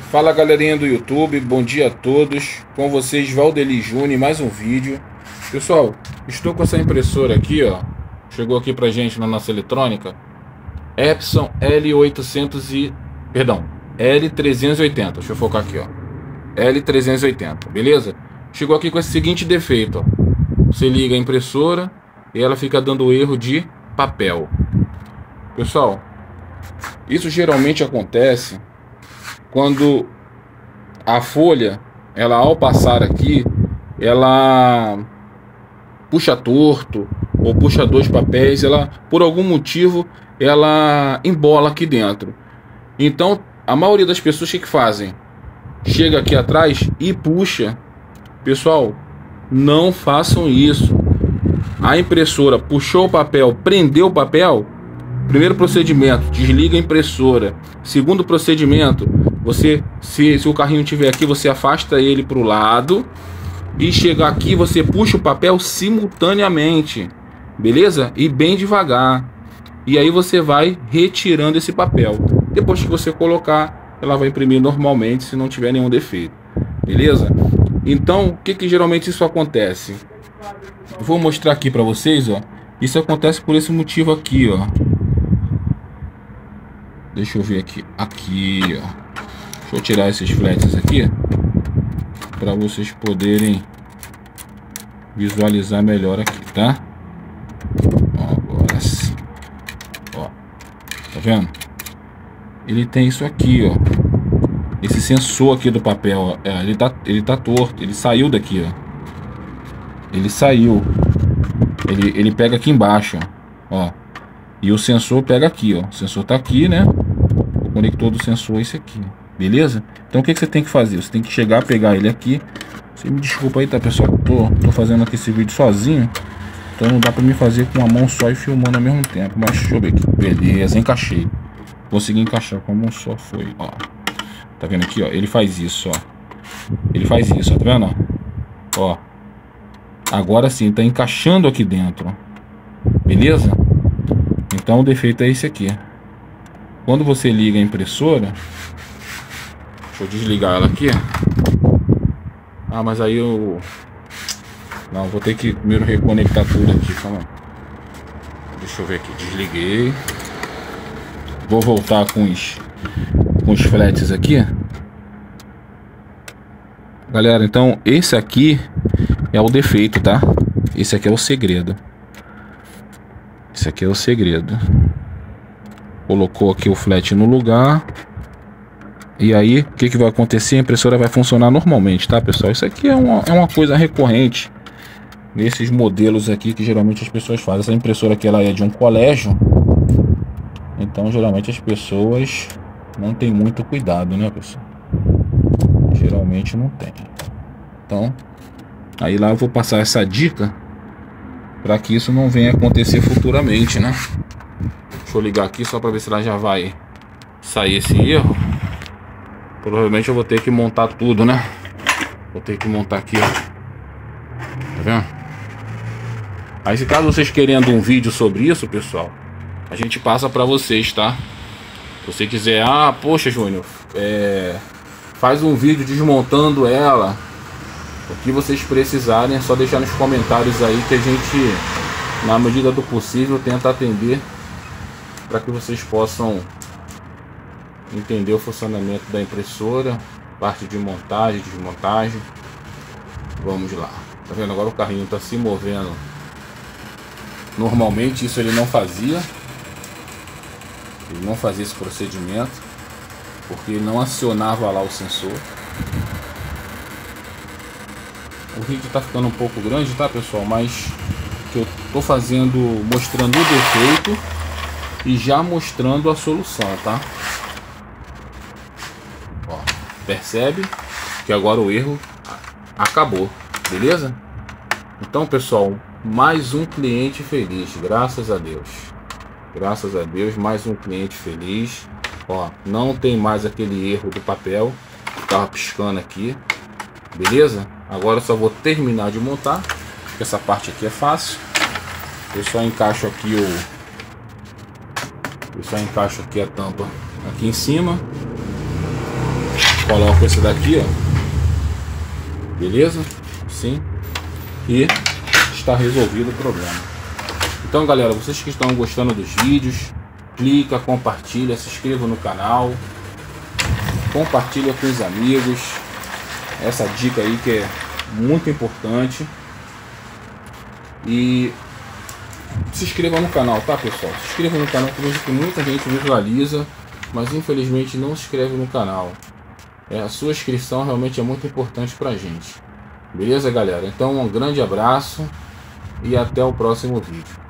Fala galerinha do YouTube, bom dia a todos. Com vocês Valdeli Júnior em mais um vídeo. Pessoal, estou com essa impressora aqui, ó. Chegou aqui pra gente na nossa eletrônica. Epson L380. Deixa eu focar aqui, ó. L380, beleza? Chegou aqui com esse seguinte defeito, ó. Você liga a impressora e ela fica dando erro de papel. Pessoal, isso geralmente acontece quando a folha, ela ao passar aqui, ela puxa torto ou puxa dois papéis, ela por algum motivo ela embola aqui dentro. Então a maioria das pessoas que fazem? Chega aqui atrás e puxa. Pessoal, não façam isso. A impressora puxou o papel, prendeu o papel. Primeiro procedimento, desliga a impressora. Segundo procedimento, você, se o carrinho estiver aqui, você afasta ele para o lado e chega aqui, você puxa o papel simultaneamente, beleza? E bem devagar. E aí você vai retirando esse papel. Depois que você colocar, ela vai imprimir normalmente, se não tiver nenhum defeito, beleza? Então, o que geralmente isso acontece? Eu vou mostrar aqui para vocês, ó. Isso acontece por esse motivo aqui, ó. Deixa eu ver aqui. Aqui, ó. Deixa eu tirar esses flats aqui para vocês poderem visualizar melhor aqui, tá? Ó, agora sim. Ó, tá vendo? Ele tem isso aqui, ó. Esse sensor aqui do papel, ó. Ele tá torto. Ele saiu daqui, ó. Ele saiu. Ele pega aqui embaixo, ó. E o sensor pega aqui, ó. O sensor tá aqui, né? O conector do sensor é esse aqui. Beleza? Então o que você tem que fazer? Você tem que chegar, pegar ele aqui. Você me desculpa aí, tá, pessoal? Tô fazendo aqui esse vídeo sozinho. Então não dá pra me fazer com uma mão só e filmando ao mesmo tempo. Mas deixa eu ver aqui. Beleza, encaixei. Consegui encaixar com a mão só, foi, ó. Tá vendo aqui, ó? Ele faz isso, ó. Ele faz isso, ó. Tá vendo, ó? Agora sim, tá encaixando aqui dentro. Beleza? Então o defeito é esse aqui. Quando você liga a impressora... Deixa eu desligar ela aqui. Ah, mas aí eu... Não, vou ter que primeiro reconectar tudo aqui. Calma. Deixa eu ver aqui. Desliguei. Vou voltar com os flats aqui. Galera, então esse aqui é o defeito, tá? Esse aqui é o segredo. Esse aqui é o segredo. Colocou aqui o flat no lugar. E aí, o que vai acontecer? A impressora vai funcionar normalmente, tá, pessoal? Isso aqui é uma coisa recorrente nesses modelos aqui que geralmente as pessoas fazem. Essa impressora aqui, ela é de um colégio. Então, geralmente as pessoas não tem muito cuidado, né, pessoal? Geralmente não tem. Então, aí lá eu vou passar essa dica para que isso não venha acontecer futuramente, né? Deixa eu ligar aqui só para ver se ela já vai sair esse erro. Provavelmente eu vou ter que montar tudo, né? Vou ter que montar aqui, ó. Tá vendo? Aí, se caso vocês querendo um vídeo sobre isso, pessoal, a gente passa pra vocês, tá? Se você quiser, poxa, Júnior, faz um vídeo desmontando ela. O que vocês precisarem é só deixar nos comentários aí que a gente, na medida do possível, tenta atender para que vocês possam entender o funcionamento da impressora, parte de montagem, desmontagem. Vamos lá. Tá vendo? Agora o carrinho tá se movendo. Normalmente isso ele não fazia. Ele não fazia esse procedimento porque ele não acionava lá o sensor. O vídeo tá ficando um pouco grande, tá, pessoal? Mas que eu tô fazendo, mostrando o defeito e já mostrando a solução, tá? Ó, percebe que agora o erro acabou, beleza? Então, pessoal, mais um cliente feliz, graças a Deus. Graças a Deus, mais um cliente feliz. Ó, não tem mais aquele erro do papel que tava piscando aqui, beleza? Agora eu só vou terminar de montar, porque essa parte aqui é fácil. Eu só encaixo aqui a tampa aqui em cima. coloco esse daqui, ó. Beleza? Sim. E está resolvido o problema. Então, galera, vocês que estão gostando dos vídeos, clica, compartilha, se inscreva no canal, compartilha com os amigos. Essa dica aí que é muito importante. E se inscreva no canal, tá, pessoal? Se inscreva no canal, que eu vejo que muita gente visualiza, mas infelizmente não se inscreve no canal. A sua inscrição realmente é muito importante pra gente. Beleza, galera? Então, um grande abraço e até o próximo vídeo.